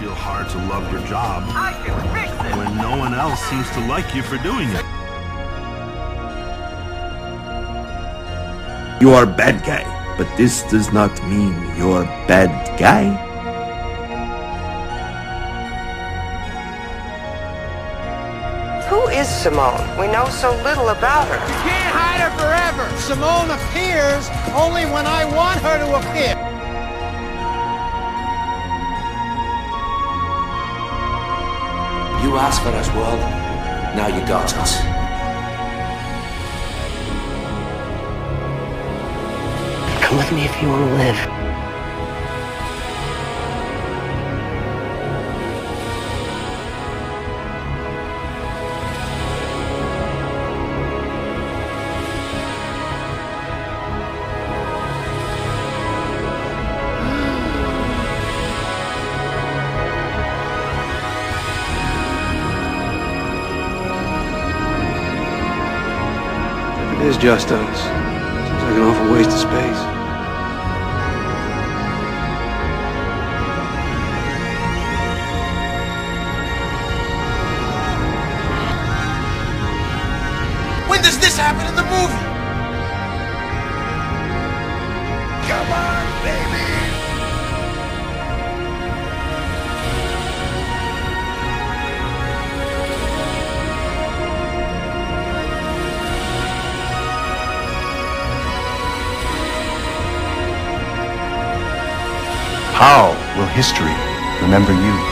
feel hard to love your job I can fix it! when no one else seems to like you for doing it. You are a bad guy, but this does not mean you're a bad guy. Who is Simone? We know so little about her. You can't hide her forever. Simone appears only when I want her to appear. You asked for us, world. Now you got us. Come with me if you want to live. It is just us. Seems like an awful waste of space. When does this happen in the movie? Come on, baby! How will history remember you?